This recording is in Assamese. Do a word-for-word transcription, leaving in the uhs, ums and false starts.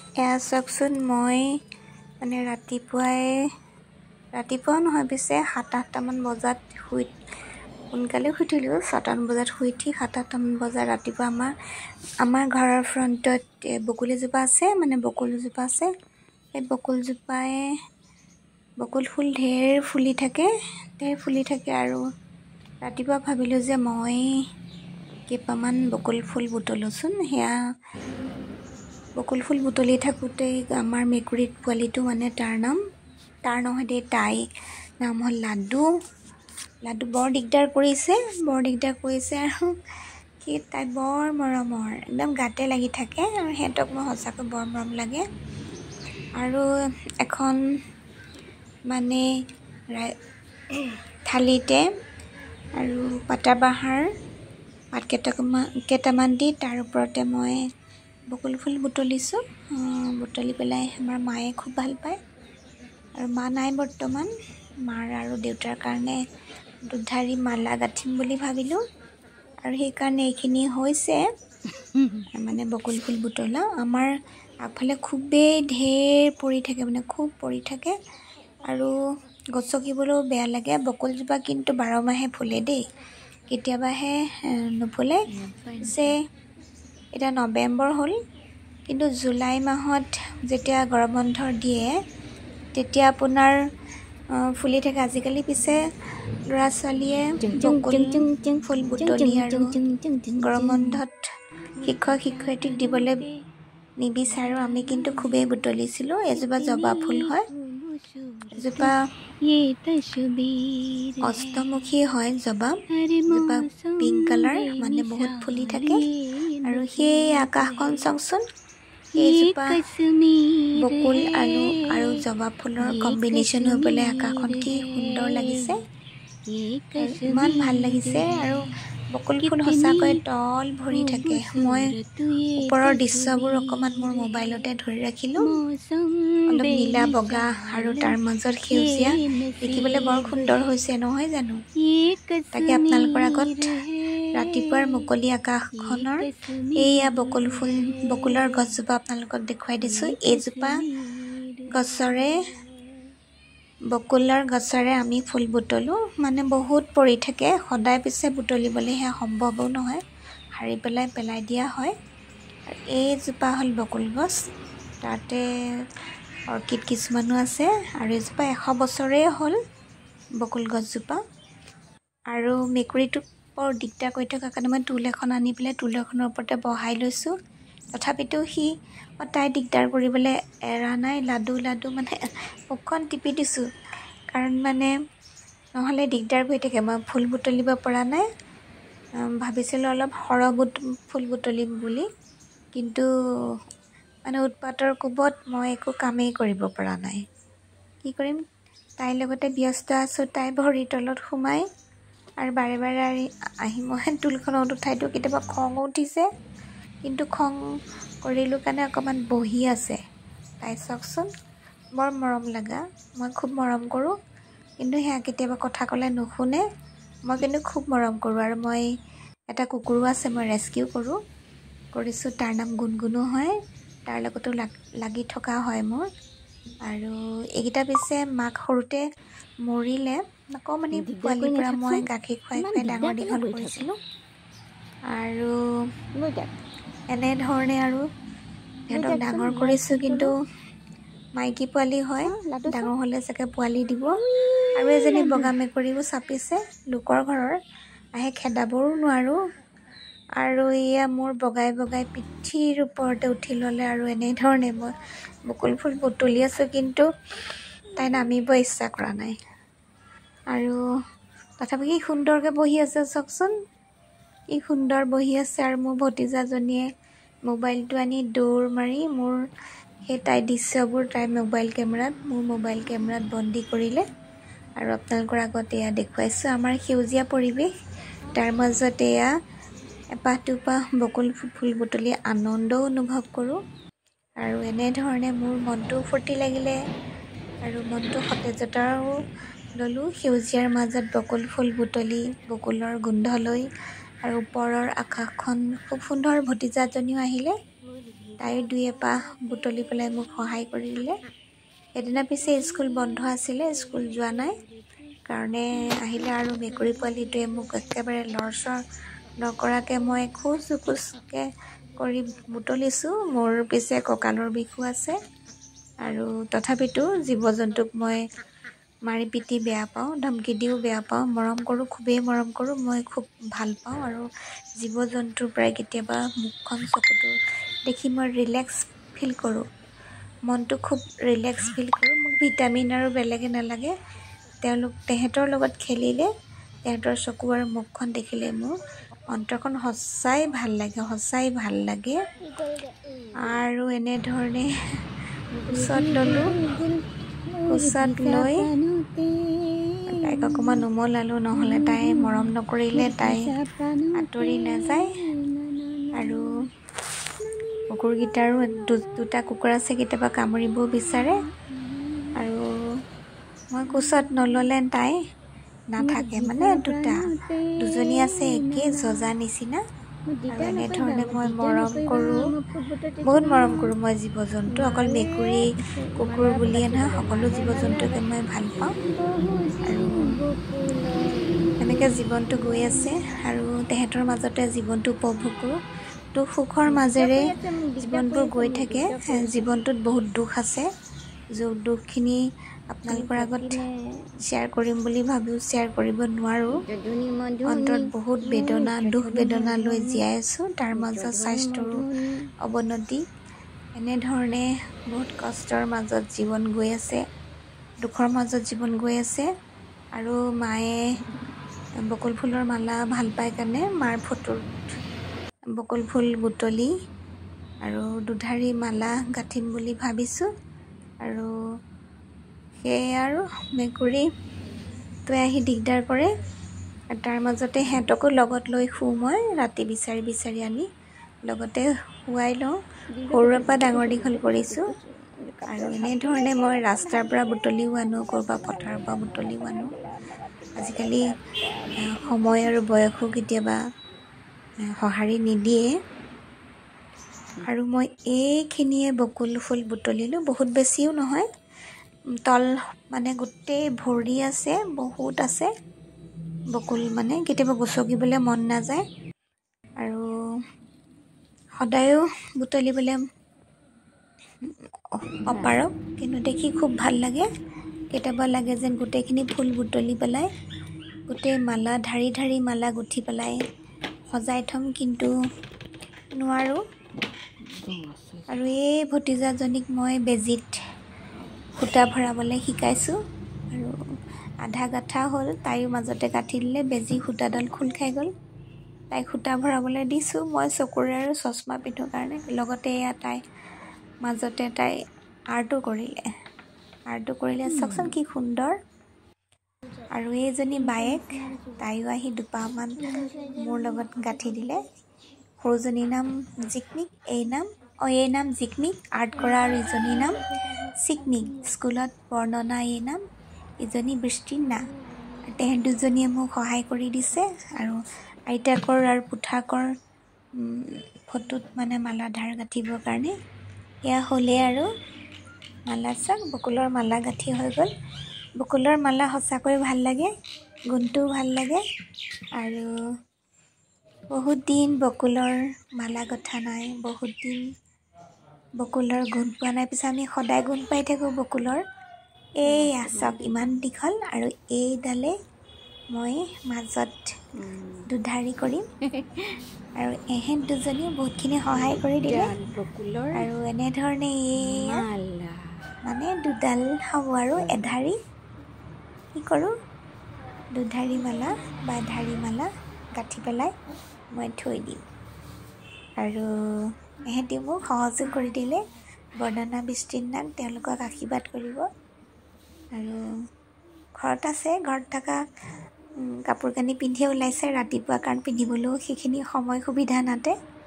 এয়া চাওকচোন মই মানে ৰাতিপুৱাই ৰাতিপুৱা নহয় পিছে সাত আঠটামান বজাত শুই সোনকালে শুই উঠিলোঁ ছটামান বজাত শুই উঠি সাত আঠটামান বজাত ৰাতিপুৱা আমাৰ আমাৰ ঘৰৰ ফ্ৰণ্টত বকুল এজোপা আছে মানে বকুল এজোপা আছে এই বকুলজোপাই বকুল ফুল ঢেৰ ফুলি থাকে ঢেৰ ফুলি থাকে আৰু ৰাতিপুৱা ভাবিলোঁ যে মই কেইপামান বকুল ফুল বুটলোচোন সেয়া বকুল ফুল বুটলি থাকোঁতে আমাৰ মেকুৰীত পোৱালিটো মানে তাৰ নাম তাৰ নহয় দেই তাই নাম হ'ল লাডু লাডু বৰ দিগদাৰ কৰিছে বৰ দিগদাৰ কৰিছে আৰু সি তাই বৰ মৰমৰ একদম গাতে লাগি থাকে আৰু সিহঁতক মই সঁচাকৈ বৰ মৰম লাগে আৰু এখন মানে থালিতে আৰু পাতাবাহাৰ পাত কেইটামান কেইটামান দি তাৰ ওপৰতে মই বকুল ফুল বুটলিছোঁ বুটলি পেলাই আমাৰ মায়ে খুব ভাল পায় আৰু মা নাই বৰ্তমান মাৰ আৰু দেউতাৰ কাৰণে দুধাৰি মালা গাঁঠিম বুলি ভাবিলোঁ আৰু সেইকাৰণে এইখিনি হৈছে মানে বকুল ফুল বুটলা আমাৰ আগফালে খুবেই ঢেৰ পৰি থাকে মানে খুব পৰি থাকে আৰু গছকিবলৈও বেয়া লাগে বকুলজোপা কিন্তু বাৰ মাহে ফুলে দেই কেতিয়াবাহে নুফুলে যে এতিয়া নৱেম্বৰ হ'ল কিন্তু জুলাই মাহত যেতিয়া গৰম বন্ধ দিয়ে তেতিয়া আপোনাৰ ফুলি থাকে আজিকালি পিছে ল'ৰা ছোৱালীয়ে বকুল ফুল বুটলি আৰু গৰম বন্ধত শিক্ষক শিক্ষয়িত্ৰীক দিবলৈ নিবিচাৰোঁ আমি কিন্তু খুবেই বুটলিছিলোঁ এজোপা জবা ফুল হয় এজোপা অষ্টমুখী হয় জবা এজোপা পিংক কালাৰ মানে বহুত ফুলি থাকে আৰু সেই আকাশখন চাওকচোন এইজোপা বকুল আৰু আৰু জবা ফুলৰ কম্বিনেশ্যন হৈ পেলাই আকাশখন কি সুন্দৰ লাগিছে ইমান ভাল লাগিছে আৰু বকুল ফুল সঁচাকৈ তল ভৰি থাকে মই ওপৰৰ দৃশ্যবোৰ অকণমান মোৰ মোবাইলতে ধৰি ৰাখিলোঁ অলপ নীলা বগা আৰু তাৰ মাজত সেউজীয়া দেখিবলৈ বৰ সুন্দৰ হৈছে নহয় জানো তাকে আপোনালোকৰ আগত ৰাতিপুৱাৰ মুকলি আকাশখনৰ এইয়া বকুল ফুল বকুলৰ গছজোপা আপোনালোকক দেখুৱাই দিছোঁ এইজোপা গছৰে বকুলৰ গছৰে আমি ফুল বুটলোঁ মানে বহুত পৰি থাকে সদায় পিছে বুটলিবলৈ সেয়া সম্ভৱো নহয় সাৰি পেলাই পেলাই দিয়া হয় আৰু এইজোপা হ'ল বকুল গছ তাতে অৰ্কিড কিছুমানো আছে আৰু এইজোপা এশ বছৰেই হ'ল বকুল গছজোপা আৰু মেকুৰীটোক বৰ দিগদাৰ কৰি থকাৰ কাৰণে মই টুল এখন আনি পেলাই টুল এখনৰ ওপৰতে বহাই লৈছোঁ তথাপিতো সি তাই দিগদাৰ কৰিবলৈ এৰা নাই লাডু লাডু মানে মুখখন টিপি দিছোঁ কাৰণ মানে নহ'লে দিগদাৰ কৰি থাকে মই ফুল বুটলিব পৰা নাই ভাবিছিলোঁ অলপ সৰহ বুট ফুল বুটলিম বুলি কিন্তু মানে উৎপাতৰ কোবত মই একো কামেই কৰিব পৰা নাই কি কৰিম তাইৰ লগতে ব্যস্ত আছোঁ তাই ভৰিৰ তলত সোমাই আৰু বাৰে বাৰে আহি মই টুলখনত উঠাই দিওঁ কেতিয়াবা খঙো উঠিছে কিন্তু খং কৰিলোঁ কাৰণে অকণমান বহি আছে তাই চাওকচোন বৰ মৰম লগা মই খুব মৰম কৰোঁ কিন্তু সেয়া কেতিয়াবা কথা ক'লে নুশুনে মই কিন্তু খুব মৰম কৰোঁ আৰু মই এটা কুকুৰো আছে মই ৰেস্কিউ কৰোঁ কৰিছোঁ তাৰ নাম গুণগুণো হয় তাৰ লগতো লাগি থকা হয় মোৰ আৰু এইকেইটা পিছে মাক সৰুতে মৰিলে অকণমানি পোৱালিৰ পৰা মই গাখীৰ খুৱাই খুৱাই ডাঙৰ দীঘল কৰিছিলোঁ আৰু এনেধৰণে আৰু সিহঁতক ডাঙৰ কৰিছোঁ কিন্তু মাইকী পোৱালি হয় ডাঙৰ হ'লে চাগে পোৱালি দিব আৰু এজনী বগা মেকুৰীও চাপিছে লোকৰ ঘৰৰ আহে খেদাবও নোৱাৰোঁ আৰু এয়া মোৰ বগাই বগাই পিঠিৰ ওপৰতে উঠি ল'লে আৰু এনেধৰণে মই বকুল ফুল বুটলি আছোঁ কিন্তু তাই নামিব ইচ্ছা কৰা নাই আৰু তথাপি কি সুন্দৰকৈ বহি আছে চাওকচোন কি সুন্দৰ বহি আছে আৰু মোৰ ভতিজাজনীয়ে মোবাইলটো আনি দৌৰ মাৰি মোৰ সেই তাইৰ দৃশ্যবোৰ তাইৰ মোবাইল কেমেৰাত মোৰ মোবাইল কেমেৰাত বন্দী কৰিলে আৰু আপোনালোকৰ আগত এয়া দেখুৱাইছোঁ আমাৰ সেউজীয়া পৰিৱেশ তাৰ মাজত এয়া এপাহ দুপাহ বকুল ফুল বুটলি আনন্দও অনুভৱ কৰোঁ আৰু এনেধৰণে মোৰ মনটো ফূৰ্তি লাগিলে আৰু মনটো সতেজতাও ল'লোঁ সেউজীয়াৰ মাজত বকুল ফুল বুটলি বকুলৰ গোন্ধ লৈ আৰু ওপৰৰ আকাশখন খুব সুন্দৰ ভতিজাজনীও আহিলে তাইও দুই এপাহ বুটলি পেলাই মোক সহায় কৰি দিলে। এদিনা পিছে স্কুল বন্ধ আছিলে, স্কুল যোৱা নাই কাৰণে আহিলে আৰু মেকুৰী পোৱালিটোৱে মোক একেবাৰে লৰচৰ নকৰাকৈ মই খোজ খোজকৈ কৰি বুটলিছোঁ। মোৰ পিছে কঁকালৰ বিষো আছে আৰু তথাপিতো জীৱ জন্তুক মই মাৰি পিটি বেয়া পাওঁ, ধমকি দিও বেয়া পাওঁ, মৰম কৰোঁ, খুবেই মৰম কৰোঁ। মই খুব ভাল পাওঁ আৰু জীৱ জন্তুৰ পৰাই কেতিয়াবা মুখখন চকুটো দেখি মই ৰিলেক্স ফিল কৰোঁ, মনটো খুব ৰিলেক্স ফিল কৰোঁ। মোক ভিটামিন আৰু বেলেগে নালাগে, তেওঁলোক তেহেঁতৰ লগত খেলিলে, তেহেঁতৰ চকু আৰু মুখখন দেখিলে মোৰ অন্তৰখন সঁচাই ভাল লাগে, সঁচাই ভাল লাগে। আৰু এনেধৰণে কোচত ল'লোঁ, কোচত লৈ তাইক অকণমান উমলালোঁ, নহ'লে তাই মৰম নকৰিলে তাই আঁতৰি নাযায়। আৰু কুকুৰকেইটাৰো দুটা কুকুৰ আছে, কেতিয়াবা কামুৰিবও বিচাৰে আৰু মই কোচত নল'লে তাই নাথাকে, মানে দুটা দুজনী আছে একেই যজা নিচিনা। আৰু এনেধৰণে মই মৰম কৰোঁ, বহুত মৰম কৰোঁ মই জীৱ জন্তু, অকল মেকুৰী কুকুৰ বুলিয়ে নহয়, সকলো জীৱ জন্তুকে মই ভাল পাওঁ। আৰু এনেকৈ জীৱনটো গৈ আছে আৰু তেহেঁতৰ মাজতে জীৱনটো উপভোগ কৰোঁ। দুখ সুখৰ মাজেৰে জীৱনবোৰ গৈ থাকে। জীৱনটোত বহুত দুখ আছে, য'ত দুখখিনি আপোনালোকৰ আগত শ্বেয়াৰ কৰিম বুলি ভাবিও শ্বেয়াৰ কৰিব নোৱাৰোঁ। অন্তৰত বহুত বেদনা, দুখ বেদনা লৈ জীয়াই আছোঁ, তাৰ মাজত স্বাস্থ্যৰো অৱনতি। এনেধৰণে বহুত কষ্টৰ মাজত জীৱন গৈ আছে, দুখৰ মাজত জীৱন গৈ আছে। আৰু মায়ে বকুল ফুলৰ মালা ভাল পায় কাৰণে মাৰ ফটোত বকুল ফুল বুটলি আৰু দুধাৰি মালা গাঁঠিম বুলি ভাবিছোঁ। আৰু সেয়ে আৰু মেকুৰীটোৱে আহি দিগদাৰ কৰে, তাৰ মাজতে সিহঁতকো লগত লৈ শুওঁ মই, ৰাতি বিচাৰি বিচাৰি আনি লগতে শুৱাই লওঁ। সৰুৰে পৰা ডাঙৰ দীঘল কৰিছোঁ। আৰু এনেধৰণে মই ৰাস্তাৰ পৰা বুটলিও আনো, ক'ৰবাৰ পথাৰৰ পৰা বুটলিও আনো। আজিকালি সময় আৰু বয়সো কেতিয়াবা সঁহাৰি নিদিয়ে। আৰু মই এইখিনিয়ে বকুল ফুল বুটলিলোঁ, বহুত বেছিও নহয়, তল মানে গোটেই ভৰি আছে, বহুত আছে বকুল, মানে কেতিয়াবা গছকিবলৈ মন নাযায়। আৰু সদায়ো বুটলিবলৈ অপাৰক, কিন্তু দেখি খুব ভাল লাগে। কেতিয়াবা লাগে যেন গোটেইখিনি ফুল বুটলি পেলাই গোটেই মালা ধাৰি ধাৰি মালা গুঠি পেলাই সজাই থ'ম, কিন্তু নোৱাৰোঁ। আৰু এই ভতিজাজনীক মই বেজীত সূতা ভৰাবলৈ শিকাইছোঁ আৰু আধা গাঁঠা হ'ল, তাইও মাজতে গাঁঠি দিলে, বেজী সূতাডাল খোল খাই গ'ল, তাইক সূতা ভৰাবলৈ দিছোঁ। মই চকুৰে আৰু চশমা পিন্ধোঁ কাৰণে, লগতে এয়া তাই মাজতে তাই আৰ্টো কৰিলে, আৰ্টো কৰিলে চাওকচোন কি সুন্দৰ। আৰু এইজনী বায়েক, তাইও আহি দুপাহমান মোৰ লগত গাঁঠি দিলে। সৰুজনীৰ নাম জিকমিক, এই নাম অঁ এই নাম জিকমিক আৰ্ট কৰা, আৰু ইজনীৰ নাম চিকমিক, স্কুলত বৰ্ণনা এই নাম, ইজনী বৃষ্টিনা। তেহেঁত দুজনীয়ে মোক সহায় কৰি দিছে। আৰু আইতাকৰ আৰু পুঠাকৰ ফটোত মানে মালা ধাৰ গাঁঠিবৰ কাৰণে এয়া হ'লে আৰু মালা, চাওক বকুলৰ মালা গাঁঠি হৈ গ'ল। বকুলৰ মালা সঁচাকৈ ভাল লাগে, গোন্ধটোও ভাল লাগে। আৰু বহুত দিন বকুলৰ মালা গঁঠা নাই, বহুত দিন বকুলৰ গোন্ধ পোৱা নাই। পিছে আমি সদায় গোন্ধ পাই থাকোঁ বকুলৰ। এইয়া চাওক ইমান দীঘল, আৰু এইডালে মই মাজত দুধাৰি কৰিম। আৰু এহেঁত দুজনীয়ে বহুতখিনি সহায় কৰি দিলে। আৰু এনেধৰণে এইয়া মানে দুডাল হ'ব আৰু এধাৰি কি কৰোঁ, দুধাৰি মালা বা ধাৰি মালা গাঁঠি পেলাই মই থৈ দিম। আৰু এহেঁতি মোক সহযোগ কৰি দিলে, বৰ্ণনা বৃষ্টিনাক, তেওঁলোকক আশীৰ্বাদ কৰিব। আৰু ঘৰত আছে, ঘৰত থকা কাপোৰ কানি পিন্ধিয়ে ওলাইছে ৰাতিপুৱা, কাৰণ পিন্ধিবলৈও সেইখিনি সময় সুবিধা নাতে।